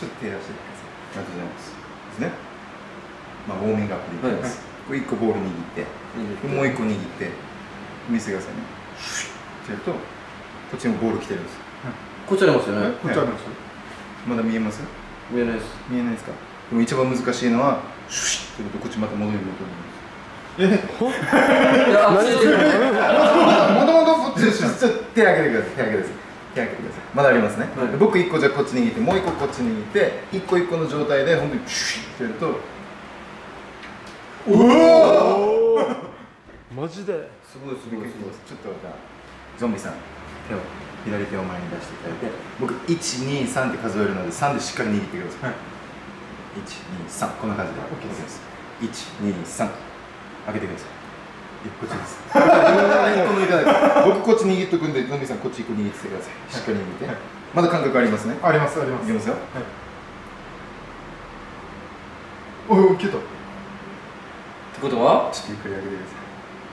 ちょっと手出してください。ありがとうございます。ですね。まあウォーミングアップでいきます。これ1個ボール握って、もう1個握って見せてくださいね。シュッってやるとこっちもボール来てるんです。 こっちありますよね。 こっちあります。まだ見えます？ 見えないです。 見えないですか？でも一番難しいのはシュッってやるとこっちまた戻るんです。もともとこっち手上げてください。手上げてください。手上げてください。まだありますね。僕1個じゃこっち握って、もう1個こっち握って1個1個の状態で本当にシュッってやると、おおマジですごいすごいすごい。 ちょっとじゃあゾンビさん手を左手を前に出していただいて、僕123って数えるので3でしっかり握ってください。123こんな感じで OK です。123開けてください。こっちです。僕こっち握っとくんで、ゾンビさんこっち1個握ってください。しっかり握って。まだ感覚ありますね。 ありますあります。 いきますよ。 おお、消えた。 ってことはちょっとゆっくり上げてください。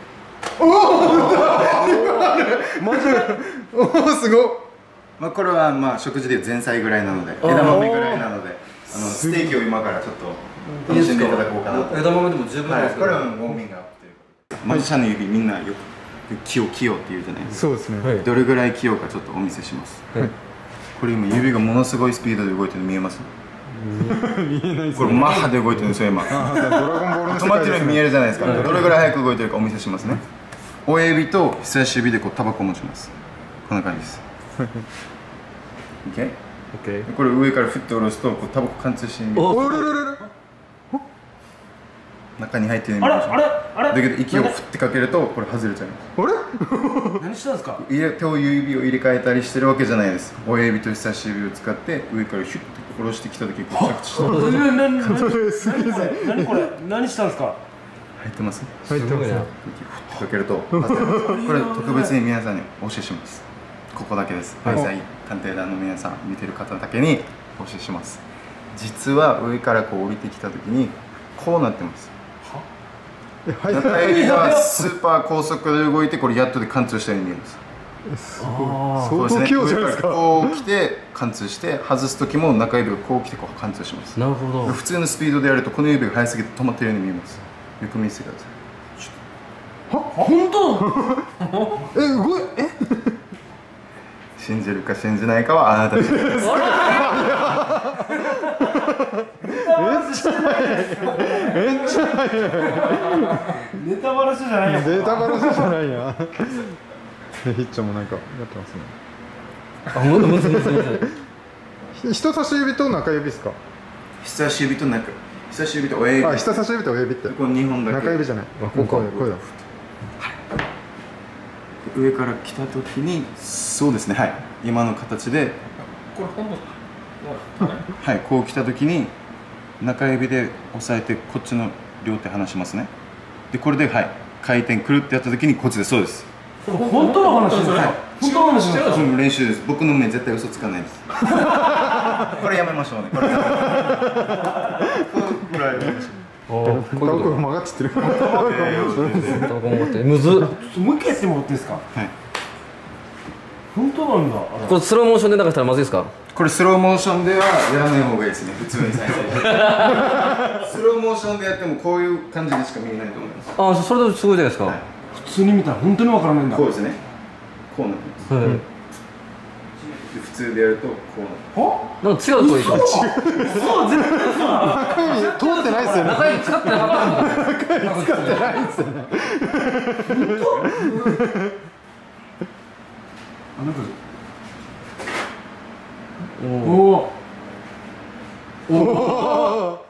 マジで。 おお、すごっ。まあこれはまあ食事で前菜ぐらいなので、枝豆ぐらいなので、ステーキを今からちょっと楽しんでいただこうかなと。 枝豆でも十分です。 これはウォーミングアップということで。マジシャンの指みんなよく器用って言うじゃないですか。 そうですね。 どれぐらい器用かちょっとお見せします。これ今指がものすごいスピードで動いてるの見えます？ 見えないです。 これマッハで動いてるんですよ今。止まってるように見えるじゃないですか。どれぐらい早く動いてるかお見せしますね。親指と人差し指でこうタバコを持ちます。こんな感じです。OK？ これ上から振って下ろすとこうタバコ貫通してみる。中に入ってるの見えます。だけど息を振ってかけるとこれ外れちゃいます。 あれ？ 何したんですか？ 手を指を入れ替えたりしてるわけじゃないです。親指と人差し指を使って上からシュッて下ろしてきた時こう着地して何これ何したんですか？ 入ってます？ 入ってます。 息を振ってかけるとこれ特別に皆さんにお教えします。ここだけです。愛妻探偵団の皆さん見てる方だけにお教えします。実は上からこう降りてきた時にこうなってます。中指がスーパー高速で動いてこれやっとで貫通したように見えます。 相当器用じゃないですか。 こう来て貫通して外す時も中指がこう来てこう貫通します。 なるほど。 普通のスピードでやるとこの指が速すぎて止まってるように見えます。よく見せてください。 本当？ 動い信じるか信じないかはあなた次第です。 ネタバラシじゃないよ。 データバラシじゃないや。ヒッチョもなんかやってますね。 あ、むず人差し指と中指ですか？ 人差し指と親指。 あ、人差し指と親指って。 この2本だけ。 中指じゃない。こうだ。 上から来た時にそうですね、はい、今の形でこれ本当はい、こう来た時に中指で押さえてこっちの両手離しますね。でこれではい回転くるってやった時にこっちでそうです。 本当の話ですか？本当の話ですか？ 練習です。僕の目絶対嘘つかないです。これやめましょうね。これやめましょう。 タバコが曲がっちゃってる。 むずっ。 もう一回やってもらっていいですか？ はい。 本当なんだ。 これスローモーションで流したらまずいですか？ これスローモーションではやらない方がいいですね。普通に再生。スローモーションでやってもこういう感じでしか見えないと思います。 ああ、それですごいじゃないですか。 はい、 普通に見たら本当にわからないんだ。 こうですね。こうなってます。 はい。 普通でやるとこうなってます。 なんか違うとこいいか。 そう全然中指通ってないですよね。 中指使ってなかったんだ。 中指使ってないですよね。 おお。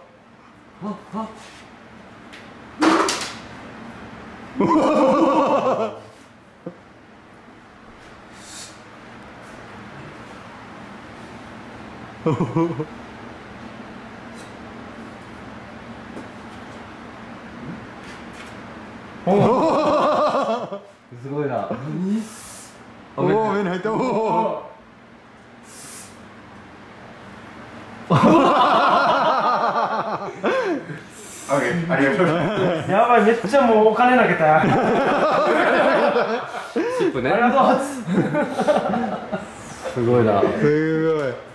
すごいな。 おお、目に入った。おお。 ありがとうございます。 やばい、めっちゃもうお金投げた。 シップね。 ありがとう。 すごいな。 すごい。